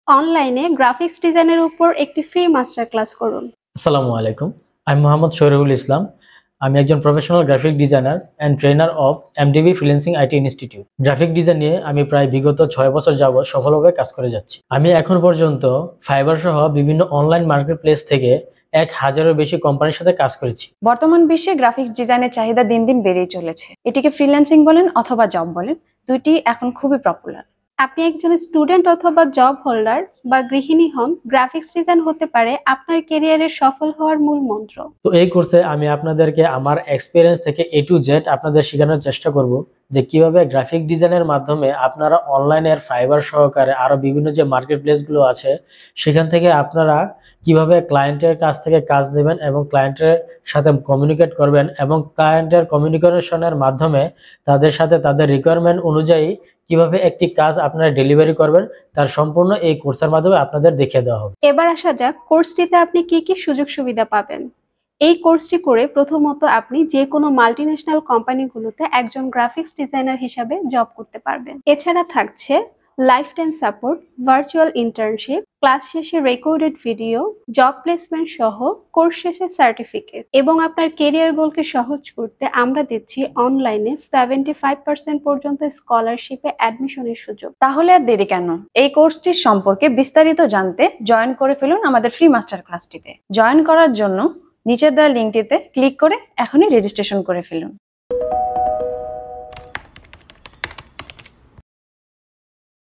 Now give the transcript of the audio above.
অনলাইনে গ্রাফিক্স ডিজাইনের উপর একটি ফ্রি মাস্টার ক্লাস করুন। আসসালামু আলাইকুম, আমি মোহাম্মদ শরীফুল ইসলাম। আমি একজন professional graphic designer and trainer of MDB freelancing IT institute. Graphic design নিয়ে আমি প্রায় বিগত 6 বছর যাবৎ সফলভাবে কাজ করে যাচ্ছি। আমি এখন পর্যন্ত ফাইবার সহ বিভিন্ন অনলাইন মার্কেট প্লেস থেকে 1000-এর বেশি কোম্পানির সাথে কাজ করেছি। বর্তমান বিশ্বে গ্রাফিক্স ডিজাইনের চাহিদা দিন দিন বেড়েই চলেছে। এটিকে ফ্রিল্যান্সিং বলেন অথবা জব বলেন, দুইটি এখন খুবই পপুলার। আপনি একজন স্টুডেন্ট অথবা জব হোল্ডার বা গৃহিণী হন, গ্রাফিক্স ডিজাইন হতে পারে আপনার ক্যারিয়ারে সফল হওয়ার মূল মন্ত্র। তো এই কোর্সে আমি আপনাদেরকে আমার এক্সপিরিয়েন্স থেকে A to Z আপনাদের শেখানোর চেষ্টা করব যে কিভাবে গ্রাফিক ডিজাইনের মাধ্যমে আপনারা অনলাইনের ফাইবার সহকারে আরো বিভিন্ন যে মার্কেট প্লেসগুলো আছে সেখান থেকে আপনারা কিভাবে ক্লায়েন্টের কাছ থেকে কাজ নেবেন এবং ক্লায়েন্টের সাথে কমিউনিকেট করবেন এবং ক্লায়েন্টের কমিউনিকেশনের মাধ্যমে তাদের সাথে তাদের রিকোয়ারমেন্ট অনুযায়ী কিভাবে একটি কাজ আপনারা ডেলিভারি করবেন তার সম্পূর্ণ এই কোর্সের মাধ্যমে আপনাদের দেখিয়ে দেওয়া হবে। এবার আসা যাক কোর্সটিতে আপনি কি কি সুযোগ সুবিধা পাবেন। এই কোর্সটি করে প্রথমত আপনি যে কোনো মাল্টিন্যাশনাল কোম্পানিগুলোতে একজন গ্রাফিক্স ডিজাইনার হিসাবে জব করতে পারবেন। এছাড়া থাকছে life time support, virtual internship, class শেষে রেকর্ডেড ভিডিও, জব প্লেসমেন্ট সহ কোর্স শেষে সার্টিফিকেট এবং আপনার কেরিয়ার গোলকে সহজ করতে আমরা দিচ্ছি অনলাইনে 75% পর্যন্ত স্কলারশিপে অ্যাডমিশনের সুযোগ। তাহলে আর দেরি কেন? এই কোর্সটির সম্পর্কে বিস্তারিত জানতে জয়েন করে ফেলুন আমাদের ফ্রি মাস্টার ক্লাসটিতে। জয়েন করার জন্য নিচের দেওয়া লিঙ্কটিতে ক্লিক করে এখনই রেজিস্ট্রেশন করে ফেলুন।